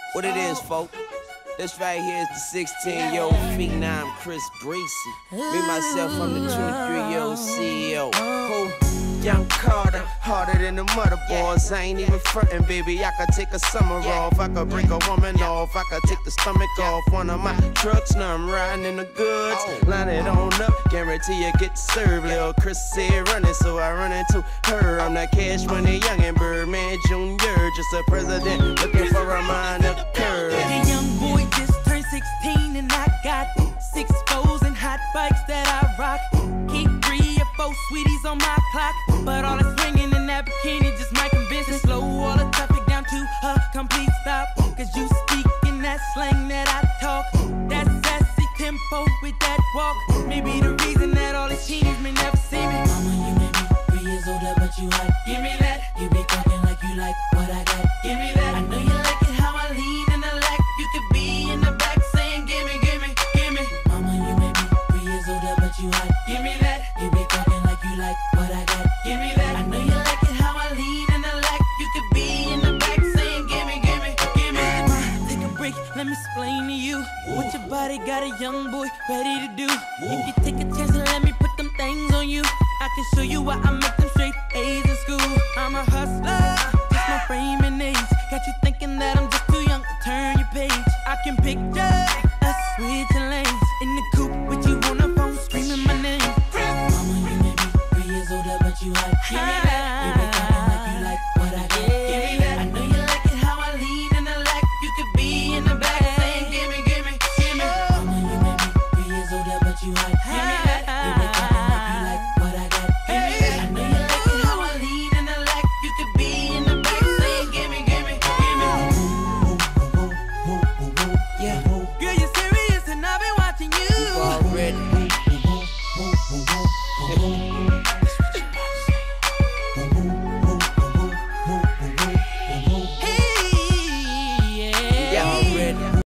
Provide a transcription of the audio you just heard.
What it is, folk? This right here is the 16-year-old phenom Chris Breezy. Me, myself, I'm the 23-year-old CEO. Who? Young Carter, harder than the motherboards. I ain't even frontin', baby. I could take a summer off. I could break a woman off. I could take the stomach off one of my trucks. Now I'm riding in the goods. Line it on up, guarantee you get served. Lil' Chris said running, so I run into her. I'm that cash money youngin' Birdman Jr. Just a president looking for a minor curve. The young boy just turned 16 and I got 6 foes and hot bikes that I rock. Keep 3 or 4 sweeties on my clock, but all that's ringing in that bikini just might convince me. Slow all the traffic down to a complete stop, cause you speak in that slang that I talk. That sassy tempo with that walk may be the reason that all these teenies may never see me. Mama, you may be 3 years older, but you hot. Give me that. You be talking like you like what I got. Give me that. I know you like it how I lean in the lack. You could be in the back saying gimme, gimme, gimme. Mama, you may be 3 years older, but you hot. Give me that. You be talking like you like what I got. Give me that. I know you like it how I lean in the lack. You could be in the back saying gimme, gimme, gimme. Take a break, let me explain to you what your body got a young boy ready to do. If you take a chance and let me put them things on you, I can show you why I make them straight A's in school. I'm